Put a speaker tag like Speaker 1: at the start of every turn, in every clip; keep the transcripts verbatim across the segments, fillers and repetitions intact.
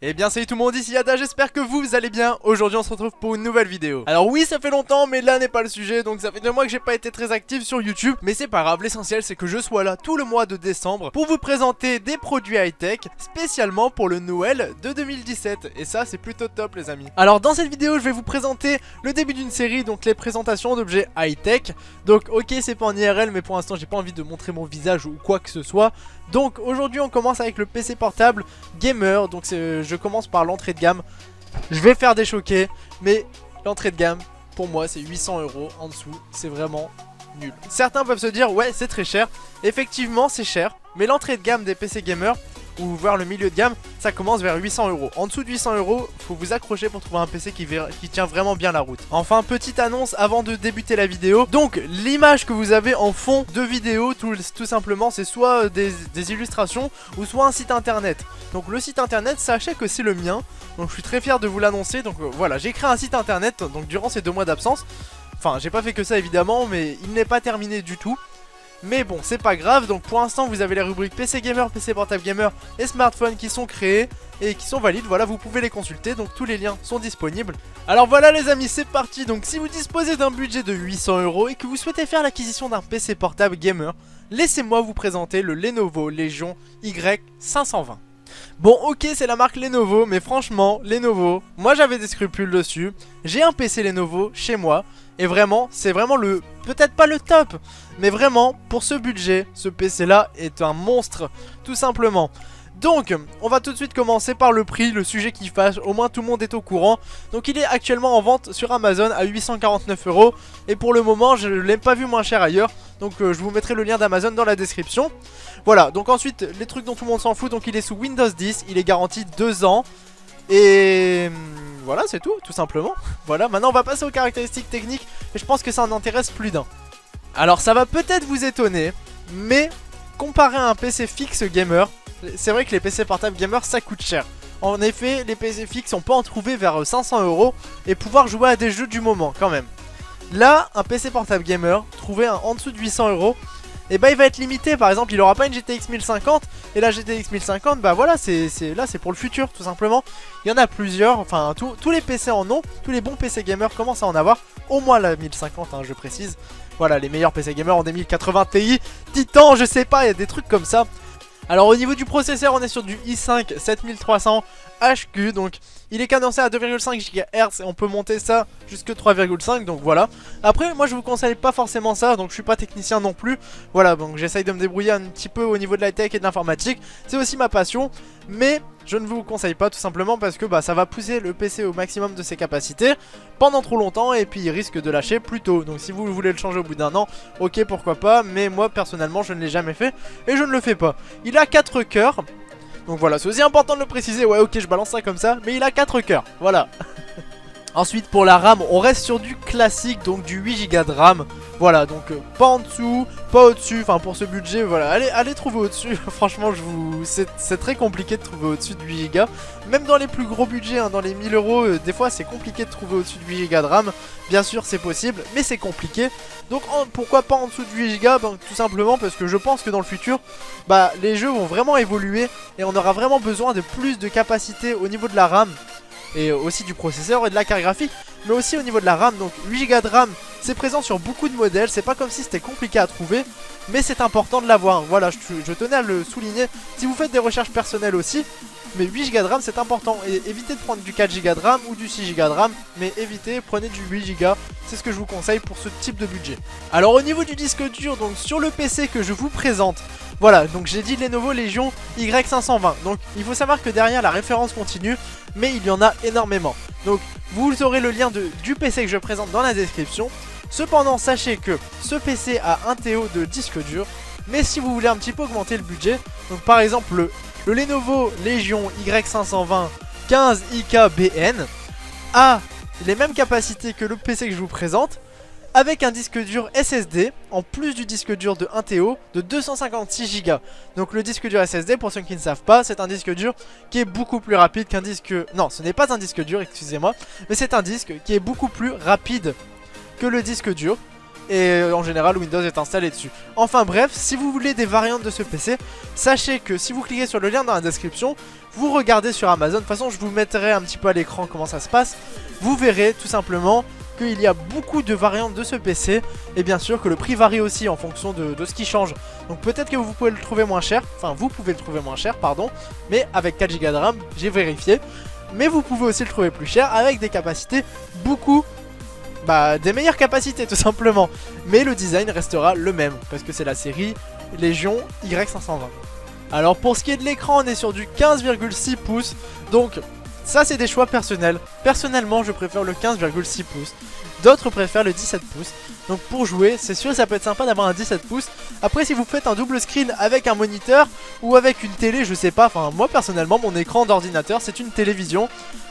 Speaker 1: Eh bien salut tout le monde, ici Yada, j'espère que vous allez bien. Aujourd'hui on se retrouve pour une nouvelle vidéo. Alors oui, ça fait longtemps mais là n'est pas le sujet. Donc ça fait deux mois que j'ai pas été très actif sur YouTube. Mais c'est pas grave, l'essentiel c'est que je sois là tout le mois de décembre pour vous présenter des produits high-tech spécialement pour le Noël de deux mille dix-sept. Et ça c'est plutôt top les amis. Alors dans cette vidéo je vais vous présenter le début d'une série, donc les présentations d'objets high-tech. Donc ok, c'est pas en I R L mais pour l'instant j'ai pas envie de montrer mon visage ou quoi que ce soit. Donc aujourd'hui on commence avec le P C portable gamer. Donc je commence par l'entrée de gamme. Je vais faire des choqués, mais l'entrée de gamme pour moi c'est huit cents euros. En dessous c'est vraiment nul. Certains peuvent se dire ouais c'est très cher. Effectivement c'est cher, mais l'entrée de gamme des P C gamers ou voir le milieu de gamme, ça commence vers huit cents euros. En dessous de huit cents euros, faut vous accrocher pour trouver un P C qui, qui tient vraiment bien la route. Enfin, petite annonce avant de débuter la vidéo. Donc, l'image que vous avez en fond de vidéo, tout, tout simplement, c'est soit des, des illustrations ou soit un site internet. Donc, le site internet, sachez que c'est le mien. Donc, je suis très fier de vous l'annoncer. Donc, euh, voilà, j'ai créé un site internet donc durant ces deux mois d'absence. Enfin, j'ai pas fait que ça évidemment, mais il n'est pas terminé du tout. Mais bon, c'est pas grave, donc pour l'instant vous avez les rubriques P C Gamer, P C Portable Gamer et Smartphone qui sont créés et qui sont valides, voilà, vous pouvez les consulter, donc tous les liens sont disponibles. Alors voilà les amis, c'est parti. Donc si vous disposez d'un budget de huit cents euros et que vous souhaitez faire l'acquisition d'un P C Portable Gamer, laissez-moi vous présenter le Lenovo Legion Y cinq cent vingt. Bon ok, c'est la marque Lenovo, mais franchement Lenovo, moi j'avais des scrupules dessus. J'ai un P C Lenovo chez moi et vraiment c'est vraiment le, peut-être pas le top, mais vraiment pour ce budget ce P C là est un monstre tout simplement. Donc on va tout de suite commencer par le prix, le sujet qui fâche, au moins tout le monde est au courant. Donc il est actuellement en vente sur Amazon à huit cent quarante-neuf euros. Et pour le moment je ne l'ai pas vu moins cher ailleurs. Donc euh, je vous mettrai le lien d'Amazon dans la description. Voilà, donc ensuite les trucs dont tout le monde s'en fout. Donc il est sous Windows dix, il est garanti deux ans. Et voilà, c'est tout, tout simplement. Voilà, maintenant on va passer aux caractéristiques techniques. Et je pense que ça en intéresse plus d'un. Alors ça va peut-être vous étonner, mais comparé à un P C fixe gamer, c'est vrai que les P C portables gamer ça coûte cher. En effet, les P C fixes on peut en trouver vers cinq cents euros et pouvoir jouer à des jeux du moment quand même. Là, un P C portable gamer, trouvé en dessous de huit cents euros, et bah il va être limité. Par exemple, il aura pas une G T X mille cinquante, et la G T X mille cinquante, bah voilà, c'est là c'est pour le futur tout simplement. Il y en a plusieurs, enfin tout, tous les P C en ont, tous les bons P C gamers commencent à en avoir, au moins la mille cinquante hein, je précise. Voilà, les meilleurs P C gamers ont des mille quatre-vingts Ti, Titan, je sais pas, il y a des trucs comme ça. Alors au niveau du processeur, on est sur du i cinq sept mille trois cents H Q, donc il est cadencé à deux virgule cinq gigahertz et on peut monter ça jusque trois virgule cinq, donc voilà. Après moi je vous conseille pas forcément ça, donc je suis pas technicien non plus. Voilà, donc j'essaye de me débrouiller un petit peu au niveau de la tech et de l'informatique, c'est aussi ma passion. Mais je ne vous conseille pas tout simplement parce que bah, ça va pousser le P C au maximum de ses capacités pendant trop longtemps et puis il risque de lâcher plus tôt. Donc si vous voulez le changer au bout d'un an, ok pourquoi pas, mais moi personnellement je ne l'ai jamais fait et je ne le fais pas. Il a quatre cœurs, donc voilà, c'est aussi important de le préciser. Ouais ok, je balance ça comme ça, mais il a quatre cœurs, voilà. Ensuite pour la RAM, on reste sur du classique, donc du huit giga de RAM. Voilà, donc euh, pas en dessous, pas au-dessus, enfin pour ce budget, voilà, allez, allez trouver au-dessus. Franchement, je vous, c'est très compliqué de trouver au-dessus de huit giga. Même dans les plus gros budgets, hein, dans les mille euros, euh, des fois c'est compliqué de trouver au-dessus de huit giga de RAM. Bien sûr c'est possible, mais c'est compliqué. Donc en, pourquoi pas en dessous de huit giga? Ben, tout simplement parce que je pense que dans le futur, bah, les jeux vont vraiment évoluer et on aura vraiment besoin de plus de capacité au niveau de la RAM. Et aussi du processeur et de la carte graphique, mais aussi au niveau de la RAM. Donc huit giga de RAM, c'est présent sur beaucoup de modèles. C'est pas comme si c'était compliqué à trouver, mais c'est important de l'avoir. Voilà, je, je tenais à le souligner. Si vous faites des recherches personnelles aussi, mais huit giga de RAM c'est important. Et évitez de prendre du quatre giga de RAM ou du six giga de RAM, mais évitez, prenez du huit giga. C'est ce que je vous conseille pour ce type de budget. Alors au niveau du disque dur, donc sur le P C que je vous présente, voilà, donc j'ai dit Lenovo Legion Y cinq cent vingt. Donc il faut savoir que derrière la référence continue, mais il y en a énormément. Donc vous aurez le lien de, du P C que je présente dans la description. Cependant sachez que ce P C a un T O de disque dur. Mais si vous voulez un petit peu augmenter le budget, donc par exemple le, le Lenovo Legion Y cinq cent vingt quinze I K B N a les mêmes capacités que le P C que je vous présente, avec un disque dur S S D, en plus du disque dur de un T O, de deux cent cinquante-six giga. Donc le disque dur S S D, pour ceux qui ne savent pas, c'est un disque dur qui est beaucoup plus rapide qu'un disque... Non, ce n'est pas un disque dur, excusez-moi, mais c'est un disque qui est beaucoup plus rapide que le disque dur. et en général Windows est installé dessus. Enfin bref, si vous voulez des variantes de ce P C, sachez que si vous cliquez sur le lien dans la description, vous regardez sur Amazon, de toute façon je vous mettrai un petit peu à l'écran comment ça se passe, vous verrez tout simplement qu'il y a beaucoup de variantes de ce P C, et bien sûr que le prix varie aussi en fonction de, de ce qui change. Donc peut-être que vous pouvez le trouver moins cher, enfin vous pouvez le trouver moins cher, pardon, mais avec quatre giga de RAM, j'ai vérifié. Mais vous pouvez aussi le trouver plus cher avec des capacités beaucoup, bah des meilleures capacités tout simplement. Mais le design restera le même, parce que c'est la série Légion Y cinq cent vingt. Alors pour ce qui est de l'écran, on est sur du quinze virgule six pouces, donc ça c'est des choix personnels. Personnellement je préfère le quinze virgule six pouces, d'autres préfèrent le dix-sept pouces. Donc pour jouer, c'est sûr ça peut être sympa d'avoir un dix-sept pouces. Après si vous faites un double screen avec un moniteur ou avec une télé, je sais pas, enfin moi personnellement mon écran d'ordinateur c'est une télévision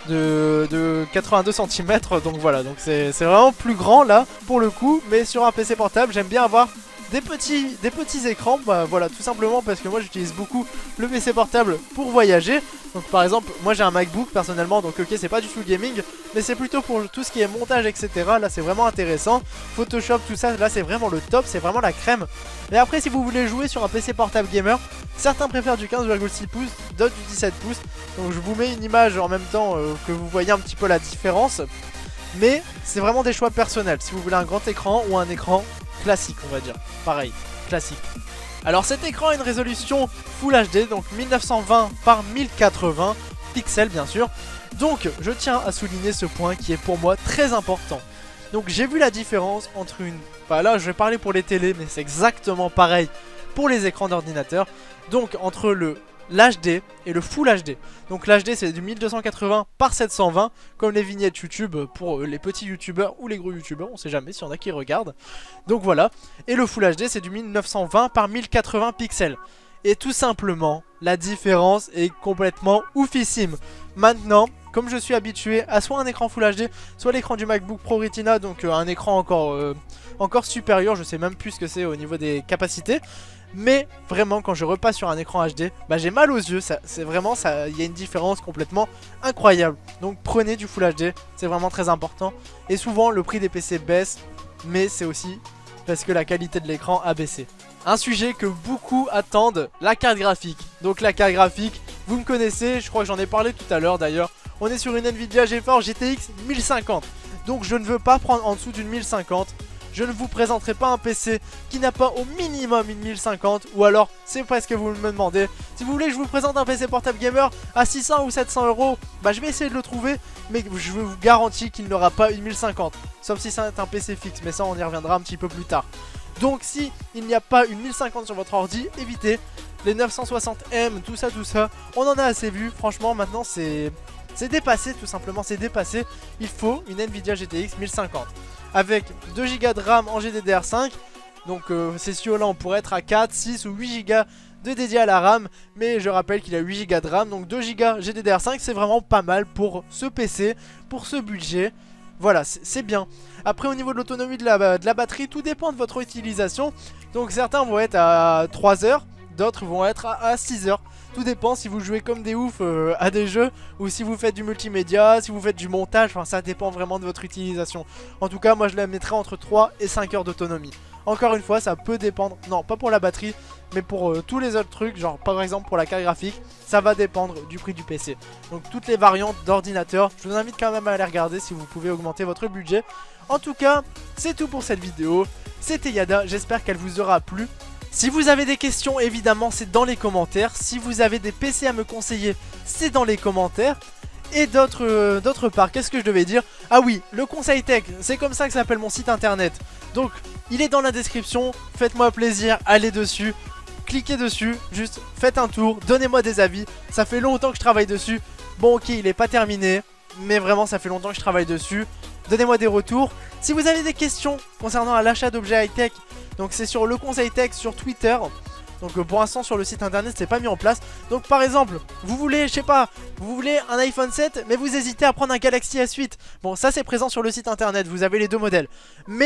Speaker 1: de, de quatre-vingt-deux centimètres. Donc voilà, donc c'est vraiment plus grand là pour le coup. Mais sur un P C portable j'aime bien avoir Des petits, des petits écrans, bah voilà, tout simplement parce que moi j'utilise beaucoup le P C portable pour voyager. Donc par exemple, moi j'ai un MacBook personnellement, donc ok c'est pas du tout gaming, mais c'est plutôt pour tout ce qui est montage etc. Là c'est vraiment intéressant, Photoshop tout ça, là c'est vraiment le top, c'est vraiment la crème. Mais après si vous voulez jouer sur un P C portable gamer, certains préfèrent du quinze virgule six pouces, d'autres du dix-sept pouces. Donc je vous mets une image en même temps euh, que vous voyez un petit peu la différence. Mais c'est vraiment des choix personnels, si vous voulez un grand écran ou un écran classique on va dire, pareil, classique. Alors cet écran a une résolution Full H D, donc mille neuf cent vingt par mille quatre-vingts pixels bien sûr. Donc je tiens à souligner ce point qui est pour moi très important. Donc j'ai vu la différence entre une... Enfin là je vais parler pour les télés mais c'est exactement pareil pour les écrans d'ordinateur. Donc entre le l'H D et le Full H D. Donc l'H D c'est du mille deux cent quatre-vingts par sept cent vingt, comme les vignettes YouTube pour les petits youtubeurs ou les gros youtubeurs, on sait jamais s'il y en a qui regardent. Donc voilà, et le Full H D c'est du mille neuf cent vingt par mille quatre-vingts pixels. Et tout simplement, la différence est complètement oufissime. Maintenant, comme je suis habitué à soit un écran Full H D, soit l'écran du MacBook Pro Retina, donc euh, un écran encore, euh, encore supérieur, je sais même plus ce que c'est au niveau des capacités. Mais vraiment quand je repasse sur un écran H D, bah j'ai mal aux yeux, c'est vraiment ça, il y a une différence complètement incroyable. Donc prenez du Full H D, c'est vraiment très important. Et souvent le prix des P C baisse, mais c'est aussi parce que la qualité de l'écran a baissé. Un sujet que beaucoup attendent, la carte graphique. Donc la carte graphique, vous me connaissez, je crois que j'en ai parlé tout à l'heure d'ailleurs. On est sur une Nvidia GeForce G T X mille cinquante. Donc je ne veux pas prendre en dessous d'une mille cinquante. Je ne vous présenterai pas un P C qui n'a pas au minimum une mille cinquante. Ou alors, c'est presque vous me demandez. Si vous voulez que je vous présente un P C portable gamer à six cents ou sept cents euros, bah je vais essayer de le trouver. Mais je vous garantis qu'il n'aura pas une mille cinquante. Sauf si c'est un P C fixe, mais ça on y reviendra un petit peu plus tard. Donc si il n'y a pas une mille cinquante sur votre ordi, évitez. Les neuf cent soixante M, tout ça, tout ça, on en a assez vu. Franchement, maintenant c'est... C'est dépassé, tout simplement, c'est dépassé. Il faut une Nvidia G T X mille cinquante. Avec deux giga de RAM en G D D R cinq. Donc euh, ces C I O là on pourrait être à quatre, six ou huit giga de dédié à la RAM. Mais je rappelle qu'il a huit giga de RAM. Donc deux giga G D D R cinq c'est vraiment pas mal pour ce P C, pour ce budget. Voilà, c'est bien. Après au niveau de l'autonomie de la, de la batterie, tout dépend de votre utilisation. Donc certains vont être à trois heures, d'autres vont être à, à six heures. Tout dépend si vous jouez comme des oufs euh, à des jeux ou si vous faites du multimédia, si vous faites du montage, enfin ça dépend vraiment de votre utilisation. En tout cas moi je la mettrai entre trois et cinq heures d'autonomie. Encore une fois ça peut dépendre, non pas pour la batterie mais pour euh, tous les autres trucs, genre par exemple pour la carte graphique, ça va dépendre du prix du P C. Donc toutes les variantes d'ordinateur, je vous invite quand même à aller regarder si vous pouvez augmenter votre budget. En tout cas c'est tout pour cette vidéo, c'était Yada, j'espère qu'elle vous aura plu. Si vous avez des questions, évidemment, c'est dans les commentaires. Si vous avez des P C à me conseiller, c'est dans les commentaires. Et d'autre euh, d'autre part, qu'est-ce que je devais dire? Ah oui, le conseil tech, c'est comme ça que s'appelle mon site internet. Donc, il est dans la description. Faites-moi plaisir, allez dessus. Cliquez dessus, juste faites un tour, donnez-moi des avis. Ça fait longtemps que je travaille dessus. Bon, ok, il est pas terminé, mais vraiment, ça fait longtemps que je travaille dessus. Donnez-moi des retours. Si vous avez des questions concernant l'achat d'objets high-tech, donc c'est sur le conseil tech sur Twitter. Donc euh, pour l'instant sur le site internet c'est pas mis en place. Donc par exemple vous voulez je sais pas, vous voulez un iPhone sept mais vous hésitez à prendre un Galaxy S huit. Bon ça c'est présent sur le site internet, vous avez les deux modèles. Mais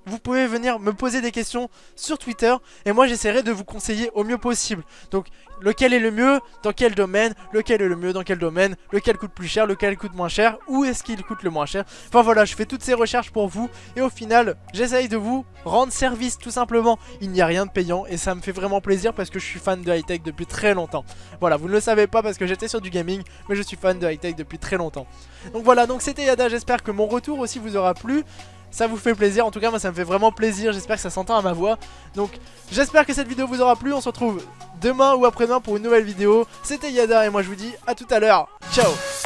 Speaker 1: vous pouvez venir me poser des questions sur Twitter et moi j'essaierai de vous conseiller au mieux possible. Donc lequel est le mieux, dans quel domaine, lequel est le mieux, dans quel domaine, lequel coûte plus cher, lequel coûte moins cher, où est-ce qu'il coûte le moins cher. Enfin voilà, je fais toutes ces recherches pour vous et au final j'essaye de vous rendre service tout simplement. Il n'y a rien de payant et ça me fait vraiment plaisir parce que je suis fan de high-tech depuis très longtemps. Voilà, vous ne le savez pas parce que j'étais sur du gaming, mais je suis fan de high-tech depuis très longtemps. Donc voilà, donc c'était Yada, j'espère que mon retour aussi vous aura plu. Ça vous fait plaisir, en tout cas moi ça me fait vraiment plaisir, j'espère que ça s'entend à ma voix. Donc j'espère que cette vidéo vous aura plu, on se retrouve demain ou après-demain pour une nouvelle vidéo. C'était Yada et moi je vous dis à tout à l'heure, ciao.